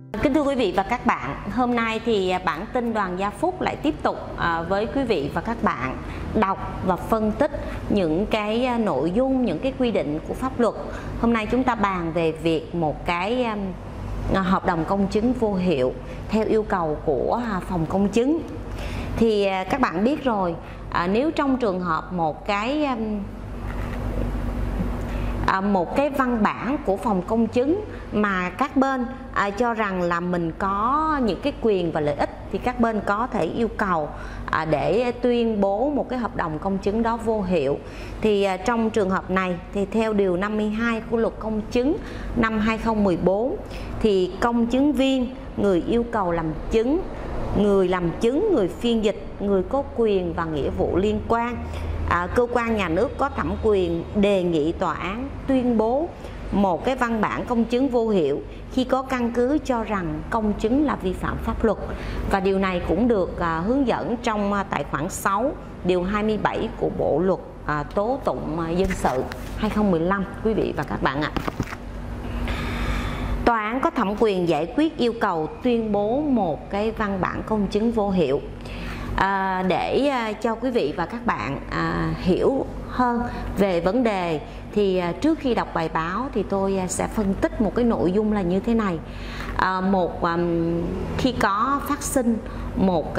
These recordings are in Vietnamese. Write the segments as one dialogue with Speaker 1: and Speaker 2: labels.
Speaker 1: Kính thưa quý vị và các bạn, hôm nay thì bản tin Đoàn Gia Phúc lại tiếp tục với quý vị và các bạn đọc và phân tích những cái nội dung, những cái quy định của pháp luật. Hôm nay chúng ta bàn về việc một cái hợp đồng công chứng vô hiệu theo yêu cầu của phòng công chứng. Thì các bạn biết rồi, nếu trong trường hợp một cái văn bản của phòng công chứng mà các bên cho rằng là mình có những cái quyền và lợi ích, thì các bên có thể yêu cầu để tuyên bố một cái hợp đồng công chứng đó vô hiệu. Thì trong trường hợp này thì theo điều 52 của luật công chứng năm 2014 thì công chứng viên, người yêu cầu làm chứng, người làm chứng, người phiên dịch, người có quyền và nghĩa vụ liên quan, cơ quan nhà nước có thẩm quyền đề nghị tòa án tuyên bố một cái văn bản công chứng vô hiệu khi có căn cứ cho rằng công chứng là vi phạm pháp luật. Và điều này cũng được hướng dẫn trong tại khoản 6 điều 27 của Bộ luật tố tụng dân sự 2015 quý vị và các bạn ạ. Tòa án có thẩm quyền giải quyết yêu cầu tuyên bố một cái văn bản công chứng vô hiệu. Để cho quý vị và các bạn hiểu hơn về vấn đề thì trước khi đọc bài báo thì tôi sẽ phân tích một cái nội dung là như thế này. Khi có phát sinh một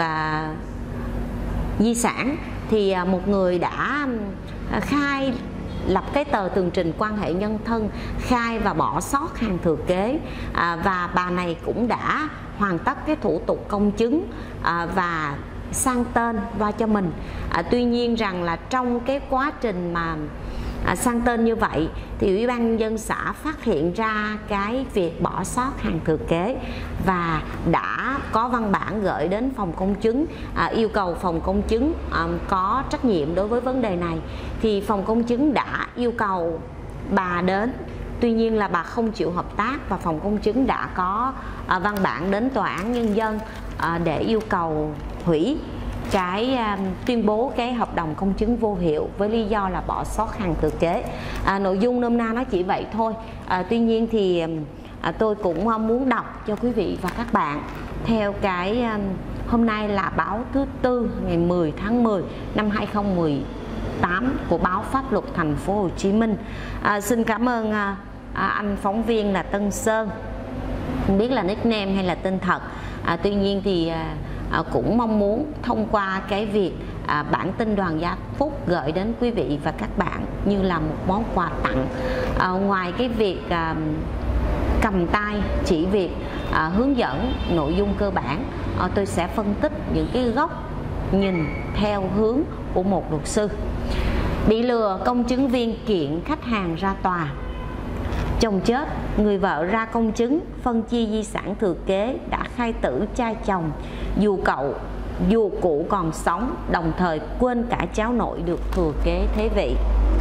Speaker 1: di sản thì một người đã khai lập cái tờ tường trình quan hệ nhân thân, khai và bỏ sót hàng thừa kế, và bà này cũng đã hoàn tất cái thủ tục công chứng và sang tên qua cho mình. Tuy nhiên rằng là trong cái quá trình mà sang tên như vậy thì Ủy ban Nhân dân xã phát hiện ra cái việc bỏ sót hàng thừa kế và đã có văn bản gửi đến phòng công chứng yêu cầu phòng công chứng có trách nhiệm đối với vấn đề này. Thì phòng công chứng đã yêu cầu bà đến, tuy nhiên là bà không chịu hợp tác và phòng công chứng đã có văn bản đến Tòa án Nhân dân để yêu cầu hủy cái tuyên bố cái hợp đồng công chứng vô hiệu với lý do là bỏ sót hàng thừa kế. Nội dung nôm na nó chỉ vậy thôi. Tuy nhiên thì tôi cũng muốn đọc cho quý vị và các bạn theo cái hôm nay là báo thứ Tư ngày 10 tháng 10 năm 2018 của báo Pháp luật Thành phố Hồ Chí Minh. Xin cảm ơn anh phóng viên là Tân Sơn, không biết là nickname hay là tên thật. Tuy nhiên thì cũng mong muốn thông qua cái việc bản tin Đoàn Gia Phúc gửi đến quý vị và các bạn như là một món quà tặng. Ngoài cái việc cầm tay chỉ việc hướng dẫn nội dung cơ bản, tôi sẽ phân tích những cái góc nhìn theo hướng của một luật sư. Bị lừa, công chứng viên kiện khách hàng ra tòa. Chồng chết, người vợ ra công chứng phân chia di sản thừa kế đã khai tử cha chồng dù cụ còn sống, đồng thời quên cả cháu nội được thừa kế thế vị.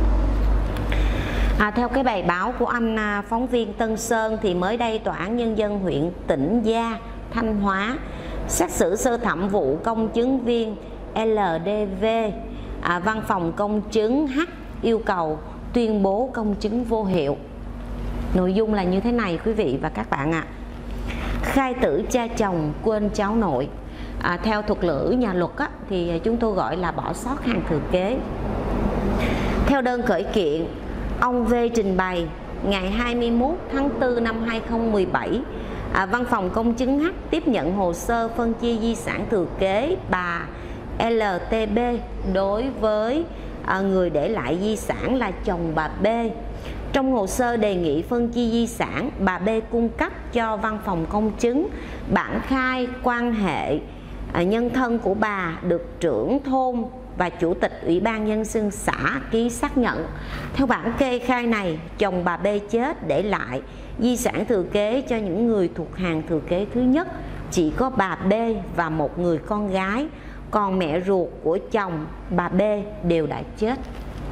Speaker 1: Theo cái bài báo của anh phóng viên Tân Sơn thì mới đây Tòa án Nhân dân huyện Tĩnh Gia, Thanh Hóa xét xử sơ thẩm vụ công chứng viên LDV, văn phòng công chứng H yêu cầu tuyên bố công chứng vô hiệu. Nội dung là như thế này quý vị và các bạn ạ. Khai tử cha chồng quên cháu nội. Theo thuật ngữ nhà luật thì chúng tôi gọi là bỏ sót hàng thừa kế. Theo đơn khởi kiện, ông V trình bày ngày 21 tháng 4 năm 2017, văn phòng công chứng H tiếp nhận hồ sơ phân chia di sản thừa kế bà LTB đối với người để lại di sản là chồng bà B. Trong hồ sơ đề nghị phân chia di sản, bà B cung cấp cho văn phòng công chứng bản khai quan hệ nhân thân của bà được trưởng thôn và chủ tịch Ủy ban Nhân dân xã ký xác nhận. Theo bản kê khai này, chồng bà B chết để lại di sản thừa kế cho những người thuộc hàng thừa kế thứ nhất chỉ có bà B và một người con gái, còn mẹ ruột của chồng bà B đều đã chết.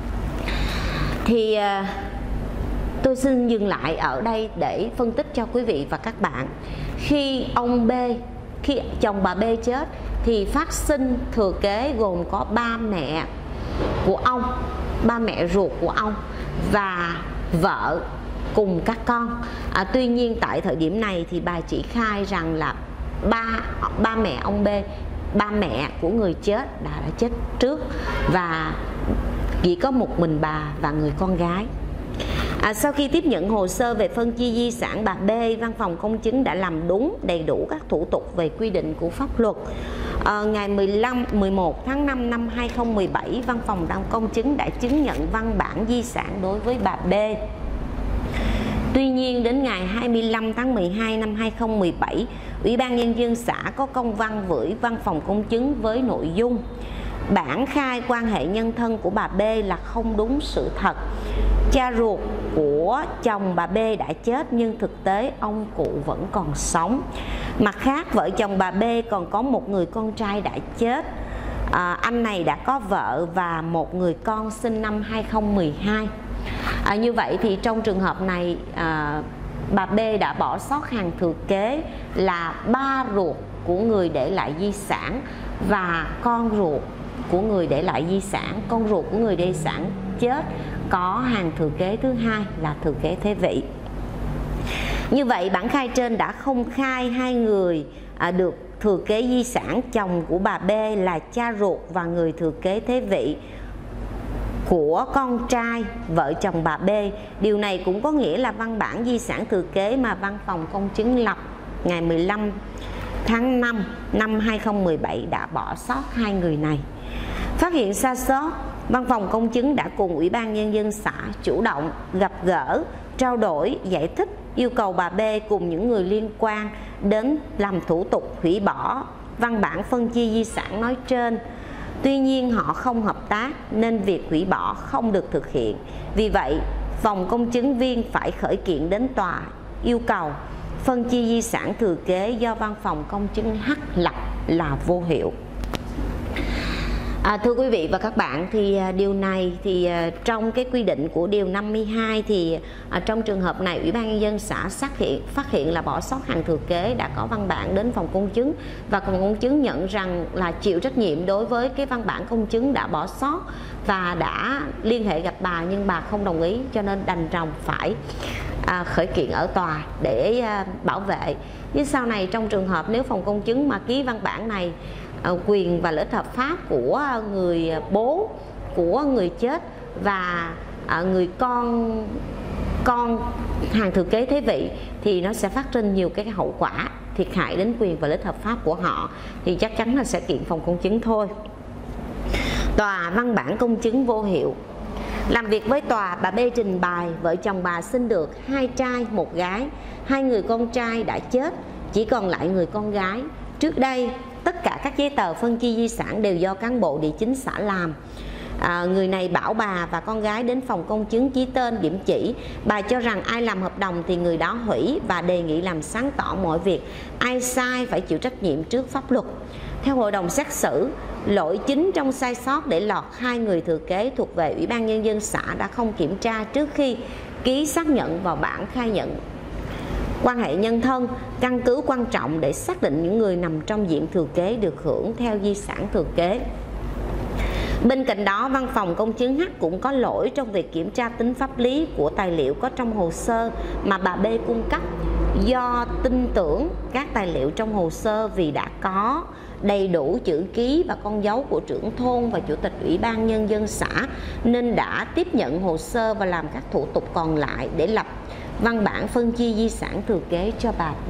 Speaker 1: Thì tôi xin dừng lại ở đây để phân tích cho quý vị và các bạn. Khi chồng bà B chết thì phát sinh thừa kế gồm có ba mẹ của ông, ba mẹ ruột của ông và vợ cùng các con. Tuy nhiên tại thời điểm này thì bà chỉ khai rằng là ba mẹ ông B, ba mẹ của người chết đã chết trước, và chỉ có một mình bà và người con gái. Sau khi tiếp nhận hồ sơ về phân chia di sản bà B, văn phòng công chứng đã làm đúng đầy đủ các thủ tục về quy định của pháp luật. Ngày 11 tháng 5 năm 2017, văn phòng công chứng đã chứng nhận văn bản di sản đối với bà B. Tuy nhiên đến ngày 25 tháng 12 năm 2017, Ủy ban Nhân dân xã có công văn gửi văn phòng công chứng với nội dung bản khai quan hệ nhân thân của bà B là không đúng sự thật. Cha ruột của chồng bà B đã chết nhưng thực tế ông cụ vẫn còn sống. Mặt khác, vợ chồng bà B còn có một người con trai đã chết. Anh này đã có vợ và một người con sinh năm 2012. Như vậy thì trong trường hợp này, bà B đã bỏ sót hàng thừa kế là ba ruột của người để lại di sản và con ruột của người để lại di sản. Con ruột của người để sản chết có hàng thừa kế thứ hai là thừa kế thế vị. Như vậy bản khai trên đã không khai hai người được thừa kế di sản chồng của bà B là cha ruột và người thừa kế thế vị của con trai vợ chồng bà B. Điều này cũng có nghĩa là văn bản di sản thừa kế mà văn phòng công chứng lập ngày 15 tháng 5 năm 2017 đã bỏ sót hai người này. Phát hiện sai sót, văn phòng công chứng đã cùng Ủy ban Nhân dân xã chủ động gặp gỡ, trao đổi, giải thích, yêu cầu bà B cùng những người liên quan đến làm thủ tục hủy bỏ văn bản phân chia di sản nói trên. Tuy nhiên họ không hợp tác nên việc hủy bỏ không được thực hiện. Vì vậy, phòng công chứng viên phải khởi kiện đến tòa yêu cầu phân chia di sản thừa kế do văn phòng công chứng H lập là vô hiệu. Thưa quý vị và các bạn, thì điều này thì trong cái quy định của điều 52 thì trong trường hợp này Ủy ban Nhân dân xã phát hiện là bỏ sót hàng thừa kế, đã có văn bản đến phòng công chứng và phòng công chứng nhận rằng là chịu trách nhiệm đối với cái văn bản công chứng đã bỏ sót và đã liên hệ gặp bà nhưng bà không đồng ý, cho nên đành lòng phải khởi kiện ở tòa để bảo vệ. Nhưng sau này trong trường hợp nếu phòng công chứng mà ký văn bản này, quyền và lợi ích hợp pháp của người bố của người chết và người con hàng thừa kế thế vị thì nó sẽ phát sinh nhiều cái hậu quả thiệt hại đến quyền và lợi ích hợp pháp của họ, thì chắc chắn là sẽ kiện phòng công chứng thôi. Tòa văn bản công chứng vô hiệu. Làm việc với tòa, bà B trình bày vợ chồng bà sinh được 2 trai 1 gái, 2 người con trai đã chết, chỉ còn lại người con gái. Trước đây tất cả các giấy tờ phân chia di sản đều do cán bộ địa chính xã làm. Người này bảo bà và con gái đến phòng công chứng ký tên điểm chỉ. Bà cho rằng ai làm hợp đồng thì người đó hủy và đề nghị làm sáng tỏ mọi việc, ai sai phải chịu trách nhiệm trước pháp luật. Theo hội đồng xét xử, lỗi chính trong sai sót để lọt 2 người thừa kế thuộc về Ủy ban Nhân dân xã đã không kiểm tra trước khi ký xác nhận vào bản khai nhận quan hệ nhân thân, căn cứ quan trọng để xác định những người nằm trong diện thừa kế được hưởng theo di sản thừa kế. Bên cạnh đó, văn phòng công chứng H cũng có lỗi trong việc kiểm tra tính pháp lý của tài liệu có trong hồ sơ mà bà B cung cấp. Do tin tưởng các tài liệu trong hồ sơ vì đã có đầy đủ chữ ký và con dấu của trưởng thôn và chủ tịch Ủy ban Nhân dân xã nên đã tiếp nhận hồ sơ và làm các thủ tục còn lại để lập văn bản phân chia di sản thừa kế cho bà B.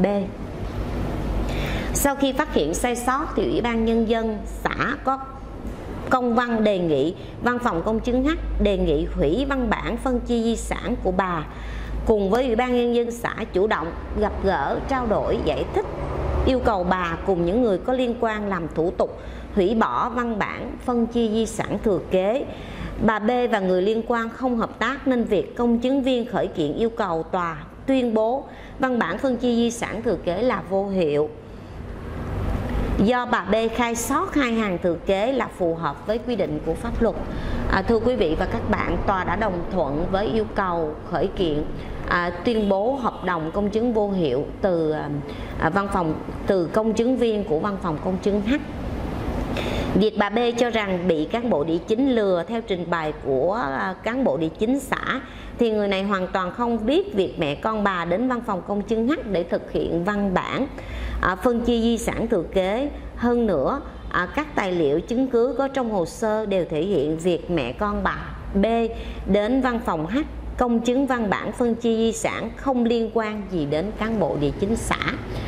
Speaker 1: Sau khi phát hiện sai sót thì Ủy ban Nhân dân xã có công văn đề nghị văn phòng công chứng H đề nghị hủy văn bản phân chia di sản của bà, cùng với Ủy ban Nhân dân xã chủ động gặp gỡ, trao đổi, giải thích, yêu cầu bà cùng những người có liên quan làm thủ tục hủy bỏ văn bản phân chia di sản thừa kế. Bà B và người liên quan không hợp tác nên việc công chứng viên khởi kiện yêu cầu tòa tuyên bố văn bản phân chia di sản thừa kế là vô hiệu. Do bà B khai sót 2 hàng thừa kế là phù hợp với quy định của pháp luật. Thưa quý vị và các bạn, tòa đã đồng thuận với yêu cầu khởi kiện tuyên bố hợp đồng công chứng vô hiệu từ công chứng viên của văn phòng công chứng H. Việc bà B cho rằng bị cán bộ địa chính lừa theo trình bày của cán bộ địa chính xã thì người này hoàn toàn không biết việc mẹ con bà đến văn phòng công chứng H để thực hiện văn bản phân chia di sản thừa kế. Hơn nữa, các tài liệu chứng cứ có trong hồ sơ đều thể hiện việc mẹ con bà B đến văn phòng H công chứng văn bản phân chia di sản không liên quan gì đến cán bộ địa chính xã.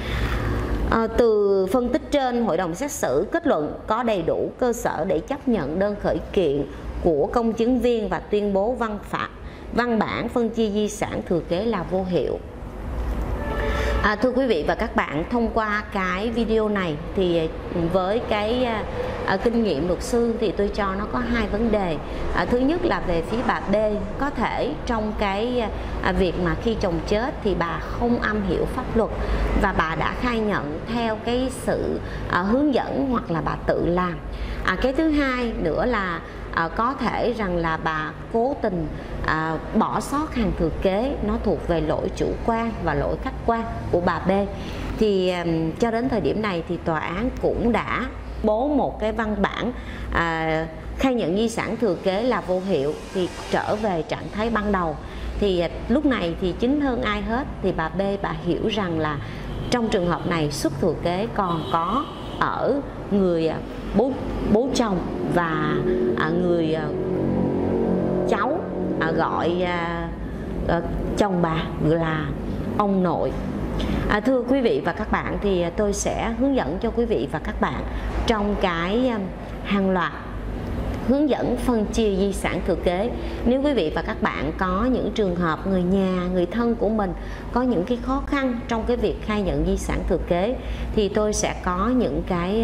Speaker 1: Từ phân tích trên, hội đồng xét xử kết luận có đầy đủ cơ sở để chấp nhận đơn khởi kiện của công chứng viên và tuyên bố văn bản phân chia di sản thừa kế là vô hiệu. Thưa quý vị và các bạn, thông qua cái video này thì với cái kinh nghiệm luật sư thì tôi cho nó có hai vấn đề. Thứ nhất là về phía bà B, có thể trong cái việc mà khi chồng chết thì bà không am hiểu pháp luật và bà đã khai nhận theo cái sự hướng dẫn hoặc là bà tự làm. Cái thứ hai nữa là có thể rằng là bà cố tình bỏ sót hàng thừa kế, nó thuộc về lỗi chủ quan và lỗi khách quan của bà B. Thì cho đến thời điểm này thì tòa án cũng đã bố một cái văn bản khai nhận di sản thừa kế là vô hiệu thì trở về trạng thái ban đầu. Thì lúc này thì chính hơn ai hết thì bà B bà hiểu rằng là trong trường hợp này suất thừa kế còn có ở người bố chồng và người cháu gọi chồng bà là ông nội. Thưa quý vị và các bạn, thì tôi sẽ hướng dẫn cho quý vị và các bạn trong cái hàng loạt hướng dẫn phân chia di sản thừa kế. Nếu quý vị và các bạn có những trường hợp người nhà, người thân của mình có những cái khó khăn trong cái việc khai nhận di sản thừa kế thì tôi sẽ có những cái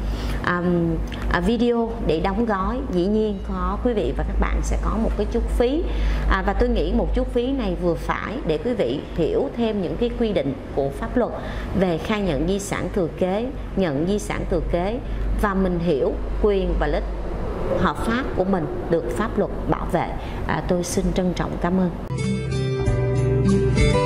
Speaker 1: video để đóng gói. Dĩ nhiên có quý vị và các bạn sẽ có một cái chút phí và tôi nghĩ một chút phí này vừa phải để quý vị hiểu thêm những cái quy định của pháp luật về khai nhận di sản thừa kế, nhận di sản thừa kế và mình hiểu quyền và lợi ích hợp pháp của mình được pháp luật bảo vệ. Tôi xin trân trọng cảm ơn.